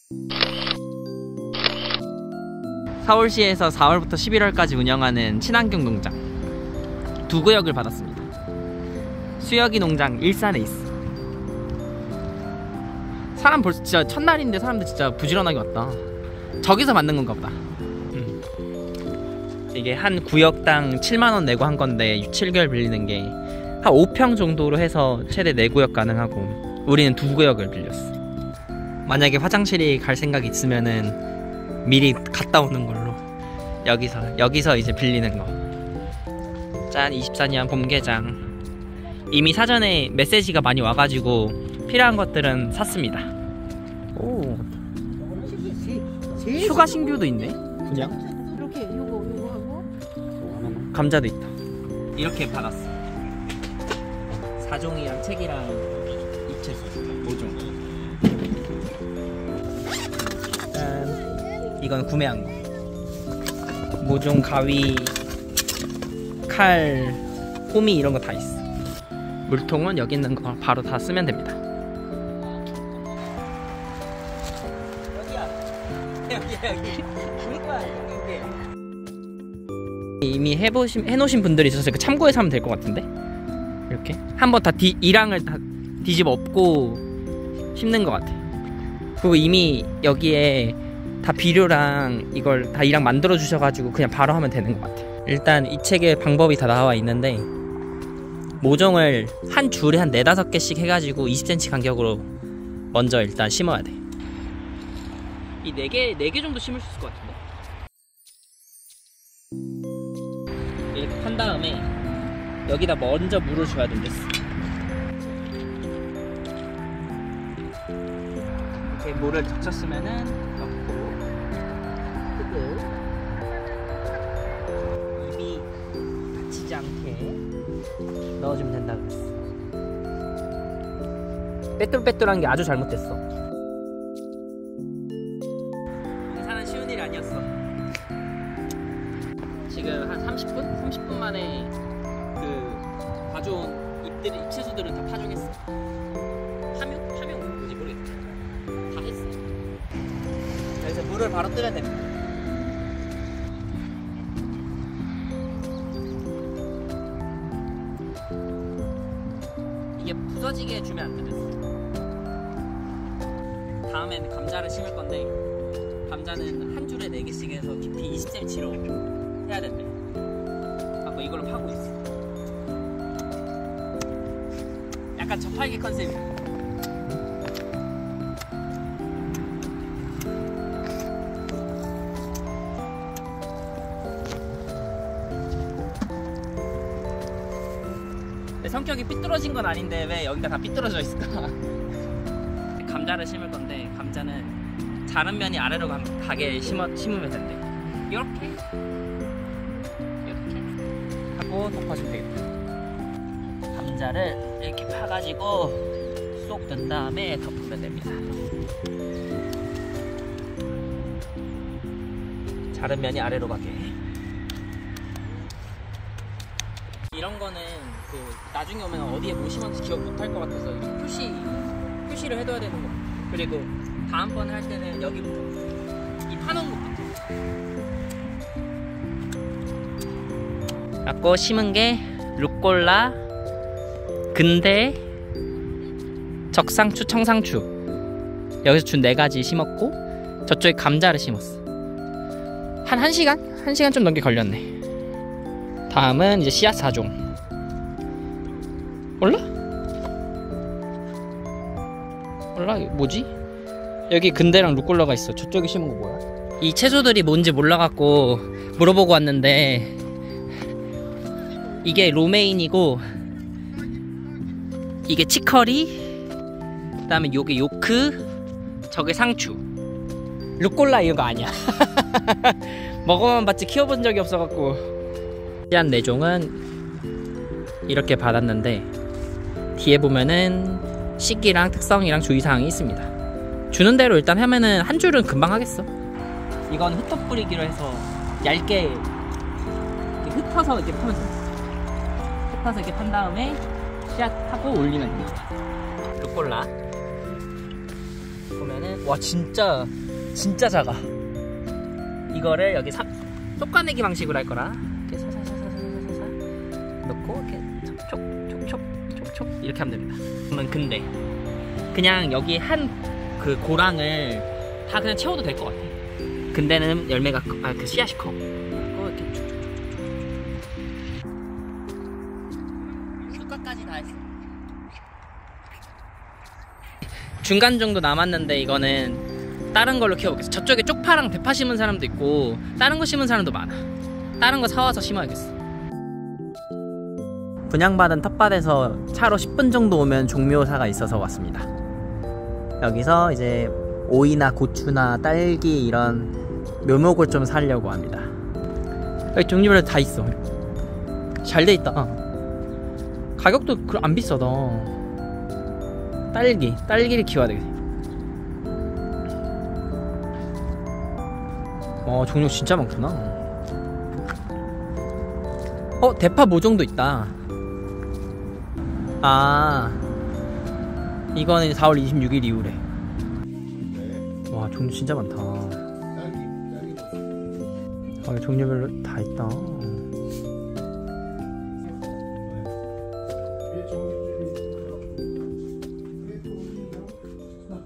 서울시에서 4월부터 11월까지 운영하는 친환경 농장 2구역을 받았습니다. 수혁이 농장 일산에 있어. 사람 벌써 진짜 첫날인데 사람들 진짜 부지런하게 왔다. 저기서 만든 건가 보다. 이게 한 구역당 7만원 내고 한 건데 7개월 빌리는 게 한 5평 정도로 해서 최대 4구역 가능하고 우리는 2구역을 빌렸어. 만약에 화장실이 갈 생각이 있으면은 미리 갔다 오는 걸로. 여기서 이제 빌리는 거. 짠, 24년 봄게장. 이미 사전에 메시지가 많이 와가지고 필요한 것들은 샀습니다. 오, 슈가 신규도 있네. 그냥 이렇게 요거 하고 감자도 있다. 이렇게 받았어. 사종이랑 책이랑 입채소 5종. 짠, 이건 구매한 거. 모종, 가위, 칼, 호미 이런 거 다 있어. 물통은 여기 있는 거 바로 다 쓰면 됩니다. 여기. 이미 해놓으신 분들이 있어서 참고해서 하면 될 것 같은데. 이렇게 한번 다 이랑을 다 뒤집어 엎고 심는 것 같아. 그리고 이미 여기에 다 비료랑 이걸 다 이랑 만들어 주셔가지고 그냥 바로 하면 되는 것 같아. 일단 이 책에 방법이 다 나와 있는데 모종을 한 줄에 한 4-5개씩 해가지고 20cm 간격으로 먼저 일단 심어야 돼. 이 4개 정도 심을 수 있을 것 같은데. 이렇게 판 다음에 여기다 먼저 물을 줘야 된댔어. 이렇게 물을 적셨으면은 넣고 입이 다치지 않게 넣어주면 된다 그랬어. 빼뚤빼뚤한 게 아주 잘못됐어. 사는 쉬운 일이 아니었어. 지금 한 30분 만에 그 가져온 잎채소들은 다 파종했어. 파명 뭔지 모르겠어. 다 했어. 그래서 물을 바로 뜨면 됩니다. 이게 부서지게 해주면 안 되겠어. 다음엔 감자를 심을 건데 감자는 한 줄에 4개씩 해서 깊이 20cm로 해야 된대. 아까 이걸로 파고 있어. 약간 저팔계 컨셉이야. 내 성격이 삐뚤어진 건 아닌데 왜 여기가 다 삐뚤어져 있을까? 감자를 심을 건데 감자는 자른 면이 아래로 가게 심으면 된대. 이렇게 하고 덮어주면 되겠다. 감자를 이렇게 파가지고 쏙 넣은 다음에 덮으면 됩니다. 자른 면이 아래로 가게. 이런 거는 그 나중에 오면 어디에 뭐 심었는지 기억 못할 것 같아서 표시를 해둬야 되는 거. 그리고 다음번에 할 때는 여기부터 이 파놓은 것부터. 갖고 심은 게 루꼴라, 근대, 적상추, 청상추. 여기서 준 4가지 심었고 저쪽에 감자를 심었어. 한 1시간? 1시간 좀 넘게 걸렸네. 다음은 이제 씨앗 4종. 몰라? 뭐지? 여기 근대랑 루꼴라가 있어. 저쪽에 심은 거 뭐야? 이 채소들이 뭔지 몰라갖고 물어보고 왔는데 이게 로메인이고 이게 치커리, 그 다음에 요게 요크, 저게 상추. 루꼴라 이거 아니야. 먹어만 봤지 키워본 적이 없어갖고. 씨앗 4종은 이렇게 받았는데 뒤에 보면은 시기랑 특성이랑 주의사항이 있습니다. 주는 대로 일단 하면은 한 줄은 금방 하겠어. 이건 흩어 뿌리기로 해서 얇게 이렇게 흩어서 이렇게 파면 돼. 흩어서 이렇게 판 다음에 씨앗하고 올리면 됩니다. 루꼴라 보면은 와 진짜 작아. 이거를 여기 솎아내기 방식으로 할 거라 이렇게 사사사사사사 넣고 이렇게 촉촉 이렇게 하면 됩니다. 그러면 근데 그냥 여기 한 그 고랑을 다 그냥 채워도 될 것 같아. 근데는 열매가 그 씨앗이 커. 이렇게 끝까지 다 했어. 중간 정도 남았는데 이거는 다른 걸로 키워보겠어. 저쪽에 쪽파랑 대파 심은 사람도 있고 다른 거 심은 사람도 많아. 다른 거 사와서 심어야겠어. 분양받은 텃밭에서 차로 10분 정도 오면 종묘사가 있어서 왔습니다. 여기서 이제 오이나 고추나 딸기 이런 묘목을 좀 사려고 합니다. 여기 종류별로 다 있어. 잘 돼 있다. 가격도 안 비싸다. 딸기를 키워야 되겠네. 종류 진짜 많구나. 대파 모종도 있다. 이거는 4월 26일 이후래. 와, 종류 진짜 많다. 종류별로 다 있다.